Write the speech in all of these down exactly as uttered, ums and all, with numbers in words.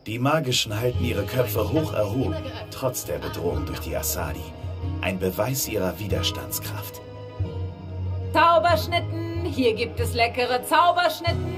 Die Magischen halten ihre Köpfe hoch erhoben, trotz der Bedrohung durch die Asadi. Ein Beweis ihrer Widerstandskraft. Zauberschnitten! Hier gibt es leckere Zauberschnitten!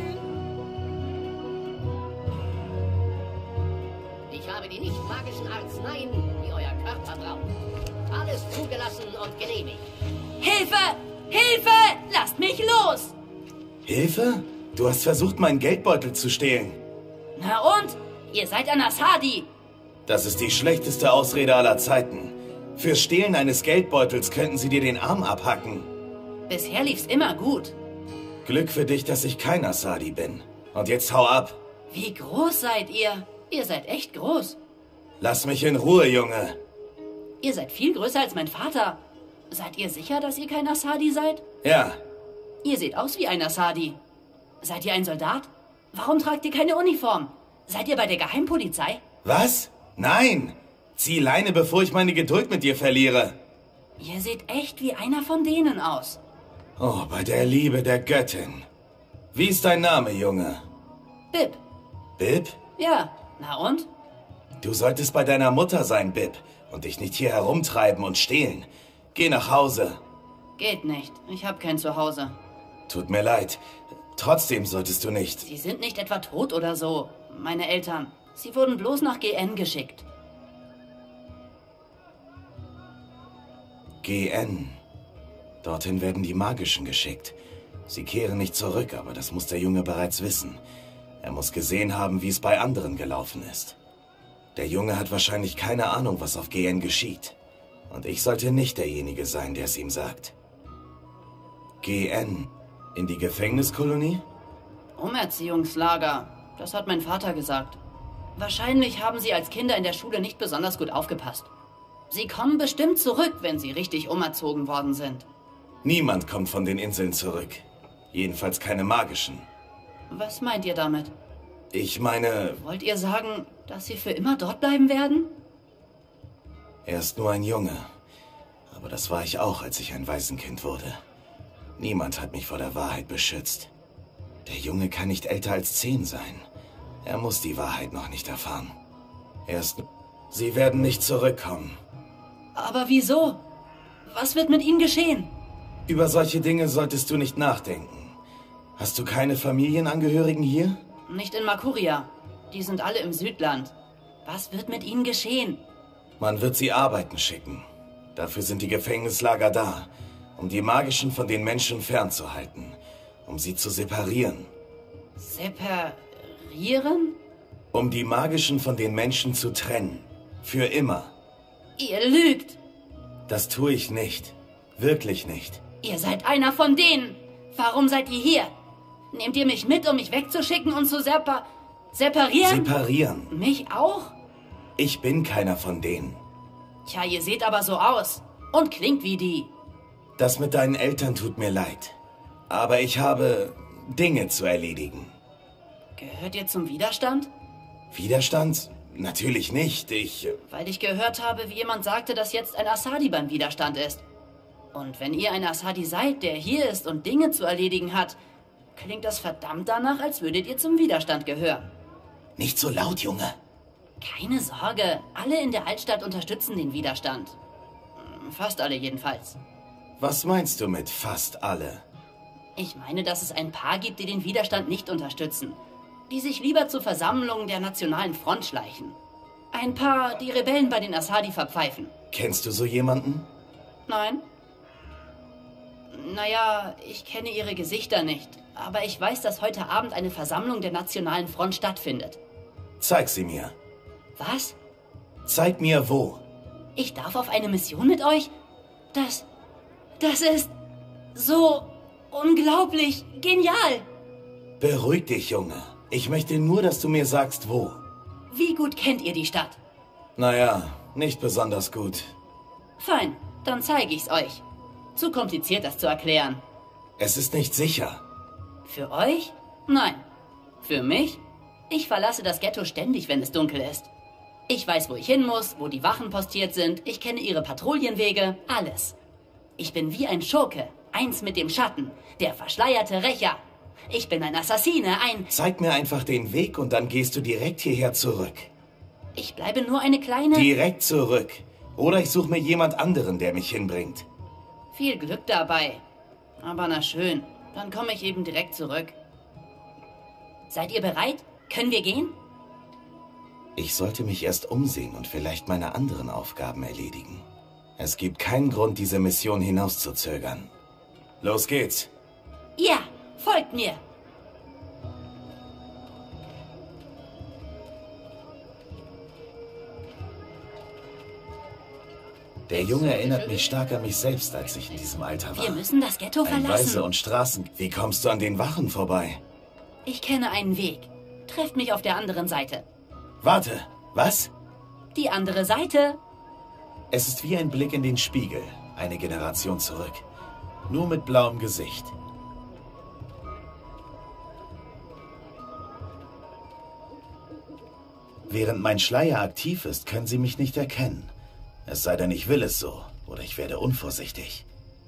Ich habe die nicht magischen Arzneien, die euer Körper braucht. Alles zugelassen und genehmigt. Hilfe! Hilfe! Lasst mich los! Hilfe? Du hast versucht, meinen Geldbeutel zu stehlen. Na und? Ihr seid ein Asadi! Das ist die schlechteste Ausrede aller Zeiten. Fürs Stehlen eines Geldbeutels könnten sie dir den Arm abhacken. Bisher lief's immer gut. Glück für dich, dass ich kein Asadi bin. Und jetzt hau ab. Wie groß seid ihr? Ihr seid echt groß. Lass mich in Ruhe, Junge. Ihr seid viel größer als mein Vater. Seid ihr sicher, dass ihr kein Asadi seid? Ja. Ihr seht aus wie ein Asadi. Seid ihr ein Soldat? Warum tragt ihr keine Uniform? Seid ihr bei der Geheimpolizei? Was? Nein! Zieh Leine, bevor ich meine Geduld mit dir verliere. Ihr seht echt wie einer von denen aus. Oh, bei der Liebe der Göttin. Wie ist dein Name, Junge? Bib. Bib? Ja, na und? Du solltest bei deiner Mutter sein, Bib, und dich nicht hier herumtreiben und stehlen. Geh nach Hause. Geht nicht. Ich hab kein Zuhause. Tut mir leid. Trotzdem solltest du nicht. Sie sind nicht etwa tot oder so, meine Eltern. Sie wurden bloß nach G N geschickt. G N. Dorthin werden die Magischen geschickt. Sie kehren nicht zurück, aber das muss der Junge bereits wissen. Er muss gesehen haben, wie es bei anderen gelaufen ist. Der Junge hat wahrscheinlich keine Ahnung, was auf G N geschieht. Und ich sollte nicht derjenige sein, der es ihm sagt. G N. In die Gefängniskolonie? Umerziehungslager. Das hat mein Vater gesagt. Wahrscheinlich haben sie als Kinder in der Schule nicht besonders gut aufgepasst. Sie kommen bestimmt zurück, wenn sie richtig umerzogen worden sind. Niemand kommt von den Inseln zurück. Jedenfalls keine magischen. Was meint ihr damit? Ich meine... Wollt ihr sagen, dass sie für immer dort bleiben werden? Er ist nur ein Junge. Aber das war ich auch, als ich ein Waisenkind wurde. Niemand hat mich vor der Wahrheit beschützt. Der Junge kann nicht älter als zehn sein. Er muss die Wahrheit noch nicht erfahren. Erst... Sie werden nicht zurückkommen. Aber wieso? Was wird mit ihnen geschehen? Über solche Dinge solltest du nicht nachdenken. Hast du keine Familienangehörigen hier? Nicht in Makuria. Die sind alle im Südland. Was wird mit ihnen geschehen? Man wird sie arbeiten schicken. Dafür sind die Gefängnislager da, um die Magischen von den Menschen fernzuhalten, um sie zu separieren. Separieren? Um die Magischen von den Menschen zu trennen. Für immer. Ihr lügt. Das tue ich nicht. Wirklich nicht. Ihr seid einer von denen. Warum seid ihr hier? Nehmt ihr mich mit, um mich wegzuschicken und zu separ... separieren? Separieren? Mich auch? Ich bin keiner von denen. Tja, ihr seht aber so aus. Und klingt wie die. Das mit deinen Eltern tut mir leid. Aber ich habe Dinge zu erledigen. Gehört ihr zum Widerstand? Widerstand? Natürlich nicht. Ich... Weil ich gehört habe, wie jemand sagte, dass jetzt ein Asadi beim Widerstand ist. Und wenn ihr ein Asadi seid, der hier ist und Dinge zu erledigen hat, klingt das verdammt danach, als würdet ihr zum Widerstand gehören. Nicht so laut, Junge. Keine Sorge, alle in der Altstadt unterstützen den Widerstand. Fast alle jedenfalls. Was meinst du mit fast alle? Ich meine, dass es ein paar gibt, die den Widerstand nicht unterstützen. Die sich lieber zu Versammlungen der Nationalen Front schleichen. Ein paar, die Rebellen bei den Asadi verpfeifen. Kennst du so jemanden? Nein. Naja, ich kenne ihre Gesichter nicht. Aber ich weiß, dass heute Abend eine Versammlung der Nationalen Front stattfindet. Zeig sie mir. Was? Zeig mir wo. Ich darf auf eine Mission mit euch? Das... das ist... so... unglaublich genial. Beruhig dich, Junge. Ich möchte nur, dass du mir sagst, wo. Wie gut kennt ihr die Stadt? Naja, nicht besonders gut. Fein, dann zeige ich's euch. Zu kompliziert, das zu erklären. Es ist nicht sicher. Für euch? Nein. Für mich? Ich verlasse das Ghetto ständig, wenn es dunkel ist. Ich weiß, wo ich hin muss, wo die Wachen postiert sind, ich kenne ihre Patrouillenwege, alles. Ich bin wie ein Schurke, eins mit dem Schatten, der verschleierte Rächer. Ich bin ein Assassine, ein... Zeig mir einfach den Weg und dann gehst du direkt hierher zurück. Ich bleibe nur eine kleine... Direkt zurück. Oder ich suche mir jemand anderen, der mich hinbringt. Viel Glück dabei. Aber na schön, dann komme ich eben direkt zurück. Seid ihr bereit? Können wir gehen? Ich sollte mich erst umsehen und vielleicht meine anderen Aufgaben erledigen. Es gibt keinen Grund, diese Mission hinauszuzögern. Los geht's. Ja, folgt mir. Der Junge erinnert mich stark an mich selbst, als ich in diesem Alter war. Wir müssen das Ghetto Ein verlassen. Weise und Straßen. Wie kommst du an den Wachen vorbei? Ich kenne einen Weg. Trefft mich auf der anderen Seite. Warte, was? Die andere Seite? Es ist wie ein Blick in den Spiegel, eine Generation zurück. Nur mit blauem Gesicht. Während mein Schleier aktiv ist, können Sie mich nicht erkennen. Es sei denn, ich will es so, oder ich werde unvorsichtig.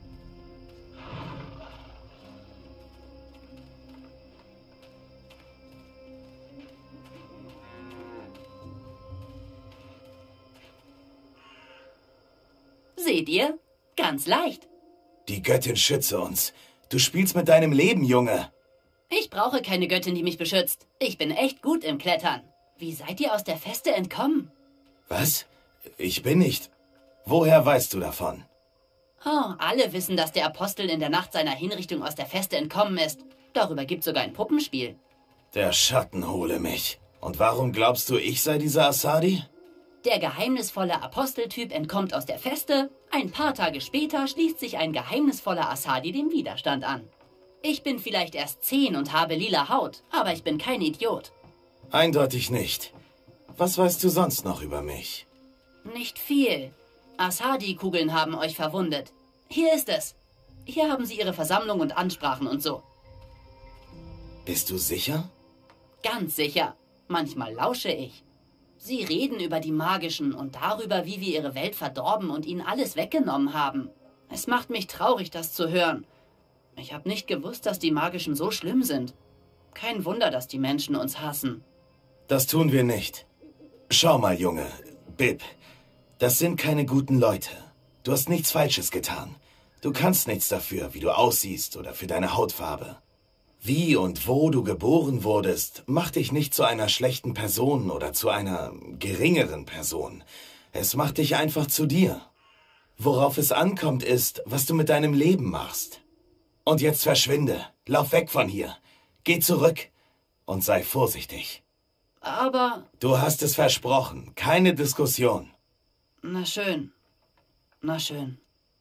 Seht ihr? Ganz leicht. Die Göttin schütze uns. Du spielst mit deinem Leben, Junge. Ich brauche keine Göttin, die mich beschützt. Ich bin echt gut im Klettern. Wie seid ihr aus der Feste entkommen? Was? Ich bin nicht. Woher weißt du davon? Oh, alle wissen, dass der Apostel in der Nacht seiner Hinrichtung aus der Feste entkommen ist. Darüber gibt sogar ein Puppenspiel. Der Schatten hole mich. Und warum glaubst du, ich sei dieser Assadi? Der geheimnisvolle Aposteltyp entkommt aus der Feste. Ein paar Tage später schließt sich ein geheimnisvoller Assadi dem Widerstand an. Ich bin vielleicht erst zehn und habe lila Haut, aber ich bin kein Idiot. Eindeutig nicht. Was weißt du sonst noch über mich? Nicht viel. Assadi-Kugeln haben euch verwundet. Hier ist es. Hier haben sie ihre Versammlung und Ansprachen und so. Bist du sicher? Ganz sicher. Manchmal lausche ich. Sie reden über die Magischen und darüber, wie wir ihre Welt verdorben und ihnen alles weggenommen haben. Es macht mich traurig, das zu hören. Ich habe nicht gewusst, dass die Magischen so schlimm sind. Kein Wunder, dass die Menschen uns hassen. Das tun wir nicht. Schau mal, Junge. Bib. Das sind keine guten Leute. Du hast nichts Falsches getan. Du kannst nichts dafür, wie du aussiehst oder für deine Hautfarbe. Wie und wo du geboren wurdest, macht dich nicht zu einer schlechten Person oder zu einer geringeren Person. Es macht dich einfach zu dir. Worauf es ankommt, ist, was du mit deinem Leben machst. Und jetzt verschwinde. Lauf weg von hier. Geh zurück und sei vorsichtig. Aber... Du hast es versprochen. Keine Diskussion. Na schön. Na schön.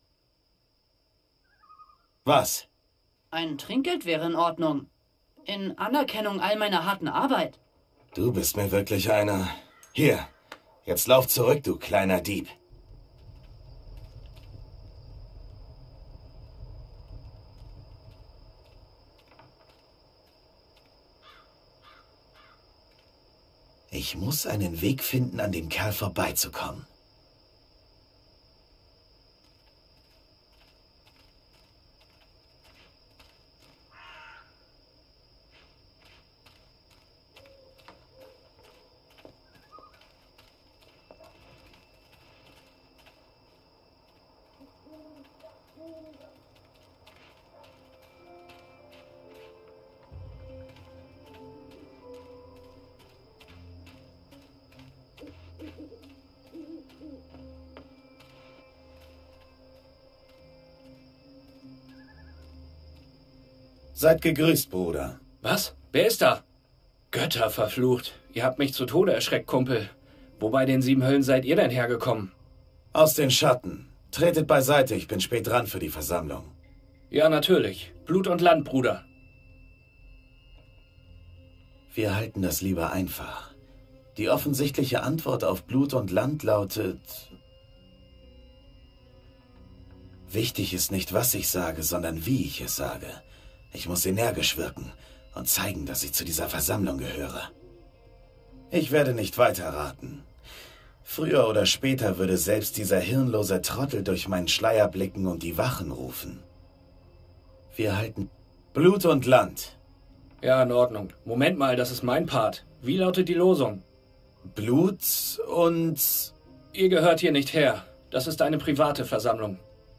Was? Ein Trinkgeld wäre in Ordnung. In Anerkennung all meiner harten Arbeit. Du bist mir wirklich einer. Hier, jetzt lauf zurück, du kleiner Dieb. Ich muss einen Weg finden, an dem Kerl vorbeizukommen. Seid gegrüßt, Bruder. Was? Wer ist da? Götter verflucht. Ihr habt mich zu Tode erschreckt, Kumpel. Wo bei den sieben Höllen seid ihr denn hergekommen? Aus den Schatten. Tretet beiseite, ich bin spät dran für die Versammlung. Ja, natürlich. Blut und Land, Bruder. Wir halten das lieber einfach. Die offensichtliche Antwort auf Blut und Land lautet... Wichtig ist nicht, was ich sage, sondern wie ich es sage. Ich muss energisch wirken und zeigen, dass ich zu dieser Versammlung gehöre. Ich werde nicht weiter raten. Früher oder später würde selbst dieser hirnlose Trottel durch meinen Schleier blicken und die Wachen rufen. Wir halten Blut und Land. Ja, in Ordnung. Moment mal, das ist mein Part. Wie lautet die Losung? Blut und... Ihr gehört hier nicht her. Das ist eine private Versammlung.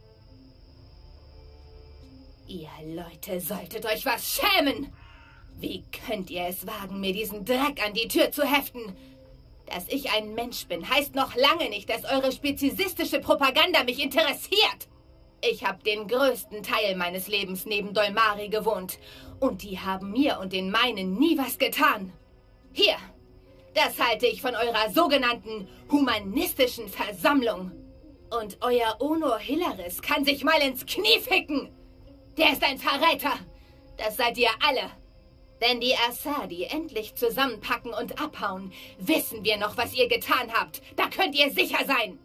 Ihr Leute solltet euch was schämen! Wie könnt ihr es wagen, mir diesen Dreck an die Tür zu heften? Dass ich ein Mensch bin, heißt noch lange nicht, dass eure spezizistische Propaganda mich interessiert. Ich habe den größten Teil meines Lebens neben Dolmari gewohnt. Und die haben mir und den meinen nie was getan. Hier, das halte ich von eurer sogenannten humanistischen Versammlung. Und euer Onur Hilaris kann sich mal ins Knie ficken. Der ist ein Verräter. Das seid ihr alle. Wenn die Asadi endlich zusammenpacken und abhauen, wissen wir noch, was ihr getan habt. Da könnt ihr sicher sein.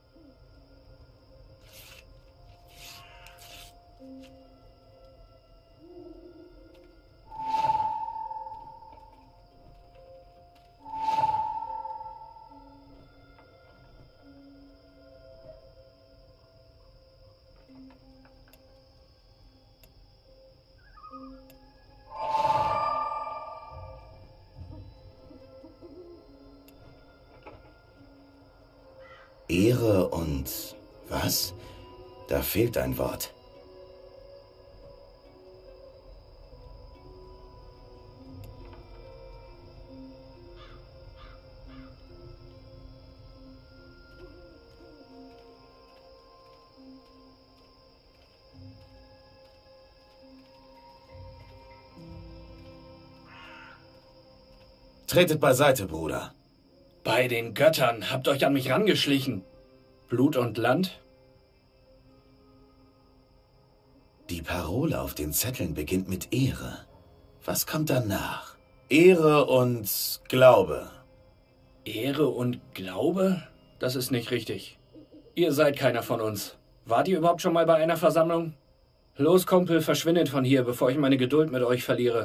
Ehre und... was? Da fehlt ein Wort. Tretet beiseite, Bruder. Bei den Göttern habt euch an mich rangeschlichen. Blut und Land? Die Parole auf den Zetteln beginnt mit Ehre. Was kommt danach? Ehre und Glaube. Ehre und Glaube? Das ist nicht richtig. Ihr seid keiner von uns. Wart ihr überhaupt schon mal bei einer Versammlung? Los, Kumpel, verschwindet von hier, bevor ich meine Geduld mit euch verliere.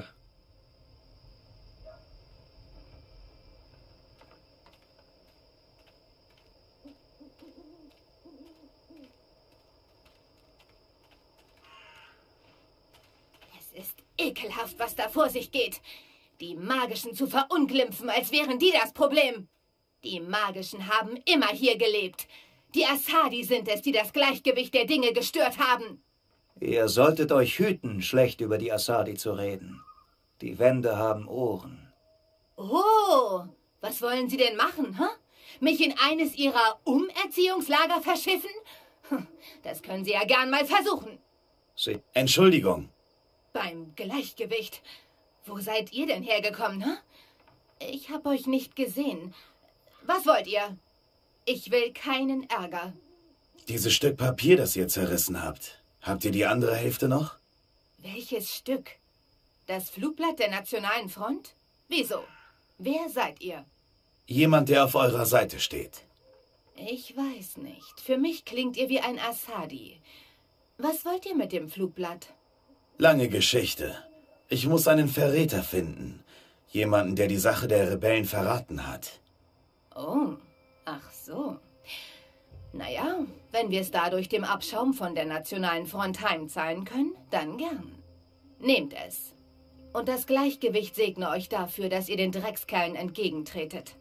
Ekelhaft, was da vor sich geht. Die Magischen zu verunglimpfen, als wären die das Problem. Die Magischen haben immer hier gelebt. Die Asadi sind es, die das Gleichgewicht der Dinge gestört haben. Ihr solltet euch hüten, schlecht über die Asadi zu reden. Die Wände haben Ohren. Oh, was wollen Sie denn machen, hä? Mich in eines Ihrer Umerziehungslager verschiffen? Das können Sie ja gern mal versuchen. Sie Entschuldigung. Beim Gleichgewicht. Wo seid ihr denn hergekommen, hä? Ich hab euch nicht gesehen. Was wollt ihr? Ich will keinen Ärger. Dieses Stück Papier, das ihr zerrissen habt. Habt ihr die andere Hälfte noch? Welches Stück? Das Flugblatt der Nationalen Front? Wieso? Wer seid ihr? Jemand, der auf eurer Seite steht. Ich weiß nicht. Für mich klingt ihr wie ein Asadi. Was wollt ihr mit dem Flugblatt? Lange Geschichte. Ich muss einen Verräter finden. Jemanden, der die Sache der Rebellen verraten hat. Oh, ach so. Naja, wenn wir es dadurch dem Abschaum von der Nationalen Front heimzahlen können, dann gern. Nehmt es. Und das Gleichgewicht segne euch dafür, dass ihr den Dreckskerlen entgegentretet.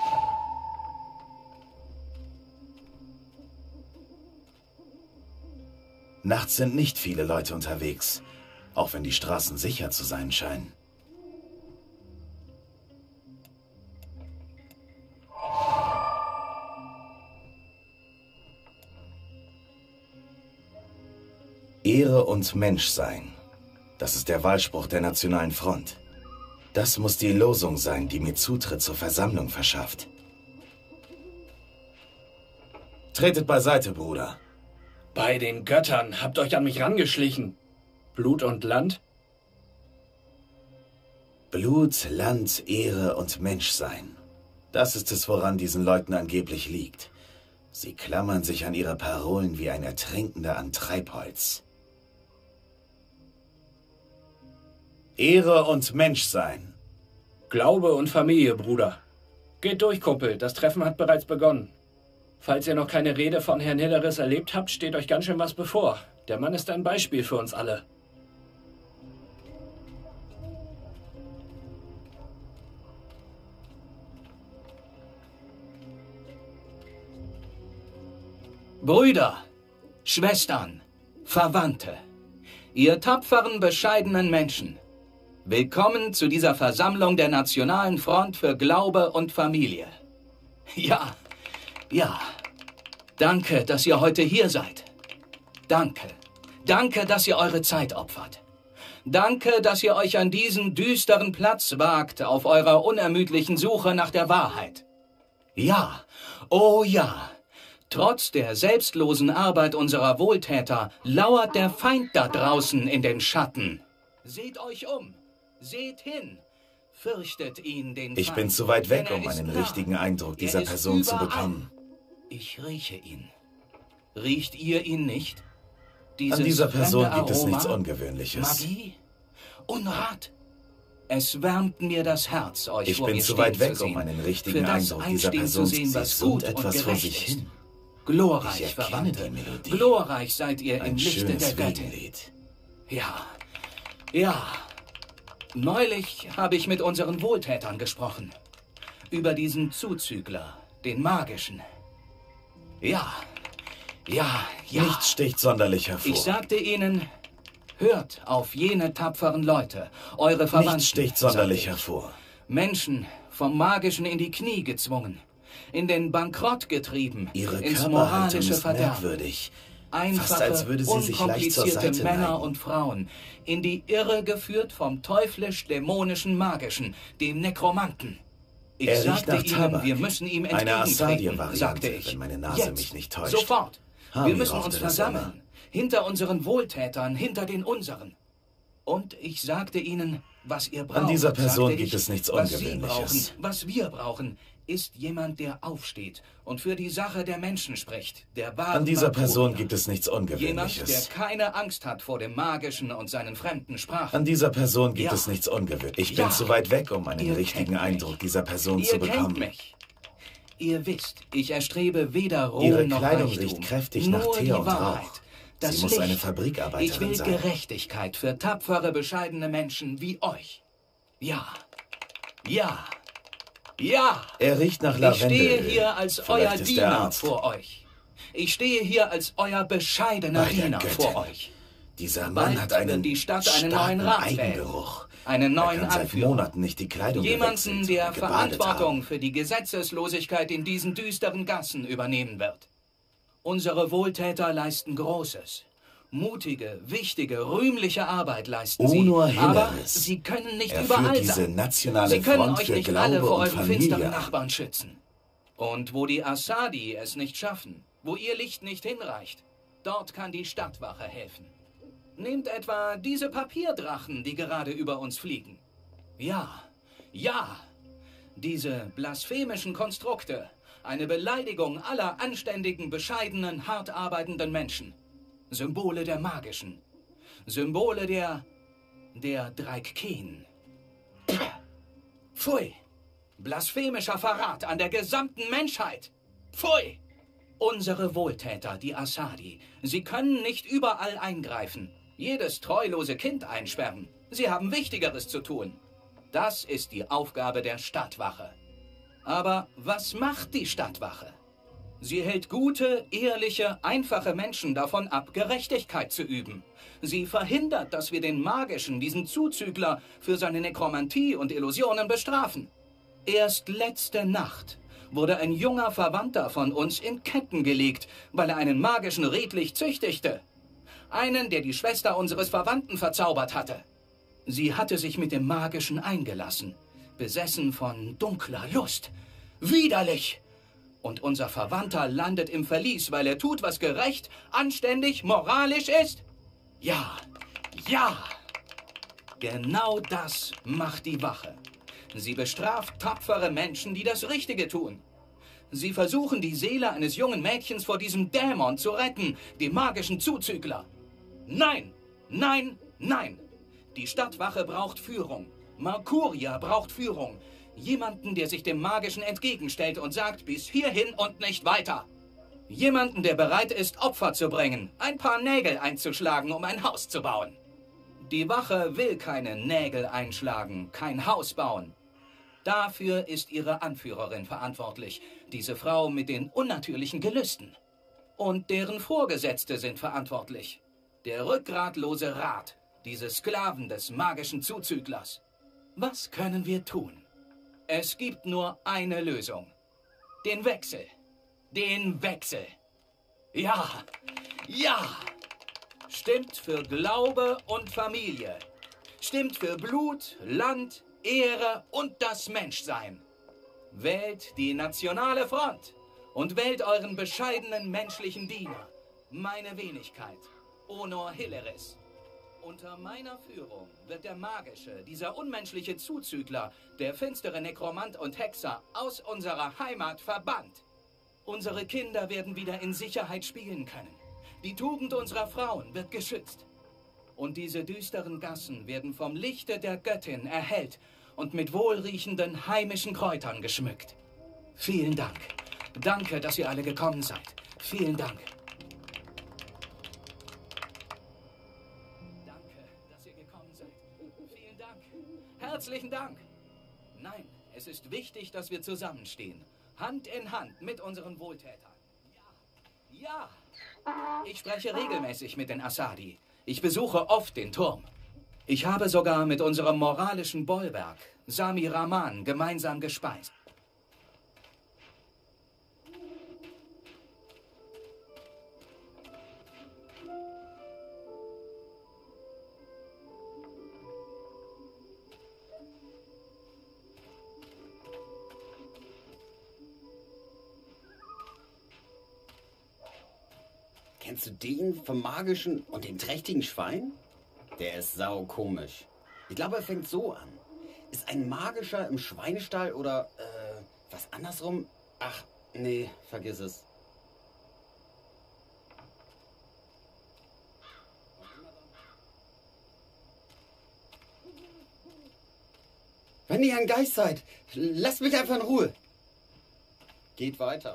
Nachts sind nicht viele Leute unterwegs. Auch wenn die Straßen sicher zu sein scheinen. Ehre und Menschsein. Das ist der Wahlspruch der Nationalen Front. Das muss die Losung sein, die mir Zutritt zur Versammlung verschafft. Tretet beiseite, Bruder. Bei den Göttern habt euch an mich rangeschlichen. Blut und Land? Blut, Land, Ehre und Menschsein. Das ist es, woran diesen Leuten angeblich liegt. Sie klammern sich an ihre Parolen wie ein Ertrinkender an Treibholz. Ehre und Menschsein. Glaube und Familie, Bruder. Geht durch, Kumpel. Das Treffen hat bereits begonnen. Falls ihr noch keine Rede von Herrn Hilaris erlebt habt, steht euch ganz schön was bevor. Der Mann ist ein Beispiel für uns alle. Brüder, Schwestern, Verwandte, ihr tapferen, bescheidenen Menschen, willkommen zu dieser Versammlung der Nationalen Front für Glaube und Familie. Ja, ja, danke, dass ihr heute hier seid. Danke, danke, dass ihr eure Zeit opfert. Danke, dass ihr euch an diesen düsteren Platz wagt auf eurer unermüdlichen Suche nach der Wahrheit. Ja, oh ja, trotz der selbstlosen Arbeit unserer Wohltäter lauert der Feind da draußen in den Schatten. Seht euch um, seht hin, fürchtet ihn, den Feind. Ich bin zu weit weg, denn um er ist einen nah. richtigen Eindruck Er dieser ist Person zu überall. bekommen. Ich rieche ihn. Riecht ihr ihn nicht? Dieses An dieser Person fremde gibt es Aroma? nichts Ungewöhnliches. Magie? Unrat? Es wärmt mir das Herz, euch Ich vor bin mir zu stehen weit weg, zu sehen. um einen richtigen Für das Eindruck dieser einstehen Person zu sehen, Sie was summt gut und etwas vor gerecht sich ist. hin. Glorreich, Ich erkenne Verwandte. die Melodie. Glorreich seid ihr im Ein Lichte der schönes Göttin. Wiegenlied. Ja, ja. Neulich habe ich mit unseren Wohltätern gesprochen. Über diesen Zuzügler, den magischen. Ja, ja, ja. Nichts sticht sonderlich hervor. Ich sagte ihnen, hört auf jene tapferen Leute, eure Verwandten. Nichts sticht sonderlich sagte ich. hervor. Menschen vom Magischen in die Knie gezwungen, in den Bankrott getrieben, Ihre ins Körperhaltung moralische ist Verderben. merkwürdig. Einfache, Fast als würde sie sich leicht zur unkomplizierte Seite Männer neigen. und Frauen, in die Irre geführt vom teuflisch-dämonischen Magischen, dem Nekromanten. Ich Er riecht sagte nach ihnen, Tabak. wir müssen ihm Eine entgegentreten, Assadia-Variante, sagte ich. wenn meine Nase Jetzt, mich nicht täuscht. sofort. Hami Wir müssen rauchte uns das versammeln, immer. hinter unseren Wohltätern, hinter den unseren. Und ich sagte ihnen, was ihr braucht. An dieser Person sagte gibt ich, es nichts was Sie Ungewöhnliches. brauchen, was wir brauchen, ist jemand, der aufsteht und für die Sache der Menschen spricht. Der wahren An dieser Person Martyrer. gibt es nichts Jemand, der Ungewöhnliches. keine Angst hat vor dem Magischen und seinen fremden Sprachen. An dieser Person gibt Ja. es nichts Ungewöhnliches. Ich Ja. bin zu weit weg, um einen Ihr richtigen kennt mich. Eindruck dieser Person Ihr zu kennt bekommen. mich. Ihr wisst, ich erstrebe weder Ruhm Ihre noch Kleidung Reichtum. riecht kräftig Nur nach die Teer und Wahrheit. Rauch. Das Sie muss Licht. eine Fabrikarbeiterin Ich will sein. Gerechtigkeit für tapfere, bescheidene Menschen wie euch. Ja. Ja. Ja. Er riecht nach Ich Lavendelöl. stehe hier als Vielleicht euer ist er Diener Arzt. vor euch. Ich stehe hier als euer bescheidener Bei der Diener Göttin. vor euch. Dieser Mann Bald hat einen wird die Stadt einen starken neuen Rat wählen. Eigengeruch. Einen Er neuen kann seit Anführer. Monaten nicht die Kleidung Jemanden, gewechselt der und gebadet Verantwortung haben. für die Gesetzeslosigkeit in diesen düsteren Gassen übernehmen wird. Unsere Wohltäter leisten Großes. Mutige, wichtige, rühmliche Arbeit leisten sie. Onur Aber Hilleris. sie können nicht Er überall führt diese sein. nationale Sie können Front euch für nicht Glaube alle vor und euren Familie finsteren an. Nachbarn schützen. Und wo die Assadi es nicht schaffen, wo ihr Licht nicht hinreicht, dort kann die Stadtwache helfen. Nehmt etwa diese Papierdrachen, die gerade über uns fliegen. Ja, ja, diese blasphemischen Konstrukte, eine Beleidigung aller anständigen, bescheidenen, hart arbeitenden Menschen. Symbole der Magischen, Symbole der, der Dreikkeen. Pfui! Blasphemischer Verrat an der gesamten Menschheit! Pfui! Unsere Wohltäter, die Assadi, sie können nicht überall eingreifen, jedes treulose Kind einsperren. Sie haben Wichtigeres zu tun. Das ist die Aufgabe der Stadtwache. Aber was macht die Stadtwache? Sie hält gute, ehrliche, einfache Menschen davon ab, Gerechtigkeit zu üben. Sie verhindert, dass wir den Magischen, diesen Zuzügler, für seine Nekromantie und Illusionen bestrafen. Erst letzte Nacht wurde ein junger Verwandter von uns in Ketten gelegt, weil er einen Magischen redlich züchtigte. Einen, der die Schwester unseres Verwandten verzaubert hatte. Sie hatte sich mit dem Magischen eingelassen, besessen von dunkler Lust. Widerlich! Und unser Verwandter landet im Verlies, weil er tut, was gerecht, anständig, moralisch ist? Ja, ja! Genau das macht die Wache. Sie bestraft tapfere Menschen, die das Richtige tun. Sie versuchen, die Seele eines jungen Mädchens vor diesem Dämon zu retten, dem magischen Zuzügler. Nein, nein, nein! Die Stadtwache braucht Führung. Markuria braucht Führung. Jemanden, der sich dem Magischen entgegenstellt und sagt, bis hierhin und nicht weiter. Jemanden, der bereit ist, Opfer zu bringen, ein paar Nägel einzuschlagen, um ein Haus zu bauen. Die Wache will keine Nägel einschlagen, kein Haus bauen. Dafür ist ihre Anführerin verantwortlich, diese Frau mit den unnatürlichen Gelüsten. Und deren Vorgesetzte sind verantwortlich. Der rückgratlose Rat, diese Sklaven des magischen Zuzüglers. Was können wir tun? Es gibt nur eine Lösung. Den Wechsel. Den Wechsel. Ja, ja. Stimmt für Glaube und Familie. Stimmt für Blut, Land, Ehre und das Menschsein. Wählt die Nationale Front und wählt euren bescheidenen menschlichen Diener, meine Wenigkeit, Onor Hilleris. Unter meiner Führung wird der magische, dieser unmenschliche Zuzügler, der finstere Nekromant und Hexer aus unserer Heimat verbannt. Unsere Kinder werden wieder in Sicherheit spielen können. Die Tugend unserer Frauen wird geschützt. Und diese düsteren Gassen werden vom Lichte der Göttin erhellt und mit wohlriechenden heimischen Kräutern geschmückt. Vielen Dank. Danke, dass ihr alle gekommen seid. Vielen Dank. Danke, dass ihr gekommen seid. Vielen Dank. Herzlichen Dank. Nein, es ist wichtig, dass wir zusammenstehen. Hand in Hand mit unseren Wohltätern. Ja. Ja. Ich spreche regelmäßig mit den Asadi. Ich besuche oft den Turm. Ich habe sogar mit unserem moralischen Bollwerk, Sami Rahman, gemeinsam gespeist. Kennst du den vom magischen und dem trächtigen Schwein? Der ist saukomisch. Ich glaube, er fängt so an. Ist ein magischer im Schweinestall oder, äh, was andersrum? Ach, nee, vergiss es. Wenn ihr ein Geist seid, lasst mich einfach in Ruhe. Geht weiter.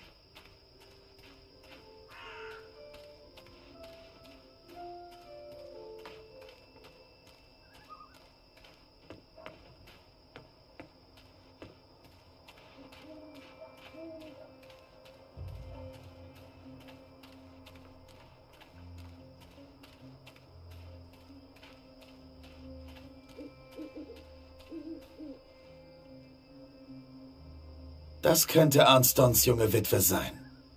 Das könnte Arnstons junge Witwe sein.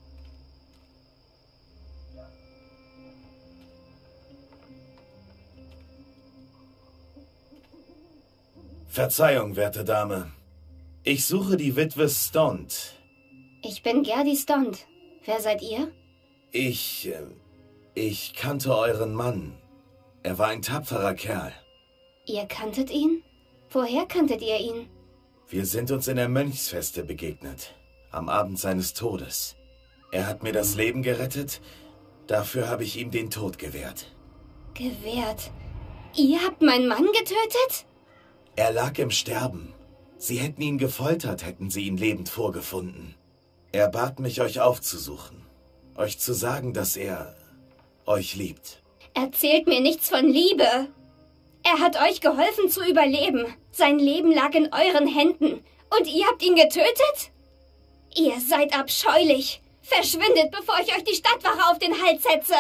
Verzeihung, werte Dame. Ich suche die Witwe Stont. Ich bin Gerdi Stont. Wer seid ihr? Ich... Äh, ich kannte euren Mann. Er war ein tapferer Kerl. Ihr kanntet ihn? Woher kanntet ihr ihn? Wir sind uns in der Mönchsfeste begegnet, am Abend seines Todes. Er hat mir das Leben gerettet, dafür habe ich ihm den Tod gewährt. Gewährt? Ihr habt meinen Mann getötet? Er lag im Sterben. Sie hätten ihn gefoltert, hätten sie ihn lebend vorgefunden. Er bat mich, euch aufzusuchen, euch zu sagen, dass er euch liebt. Erzählt mir nichts von Liebe. Er hat euch geholfen zu überleben. Sein Leben lag in euren Händen. Und ihr habt ihn getötet? Ihr seid abscheulich. Verschwindet, bevor ich euch die Stadtwache auf den Hals setze.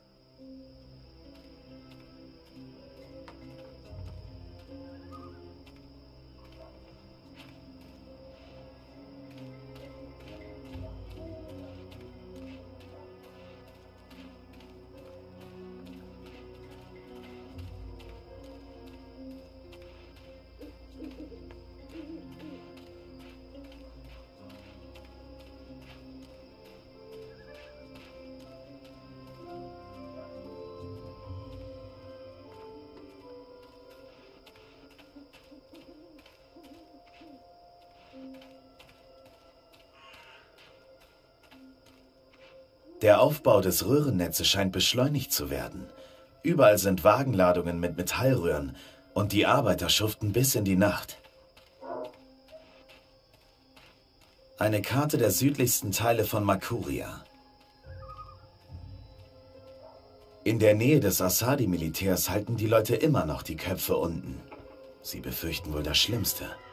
Der Aufbau des Röhrennetzes scheint beschleunigt zu werden. Überall sind Wagenladungen mit Metallröhren und die Arbeiter schuften bis in die Nacht. Eine Karte der südlichsten Teile von Makuria. In der Nähe des Asadi-Militärs halten die Leute immer noch die Köpfe unten. Sie befürchten wohl das Schlimmste.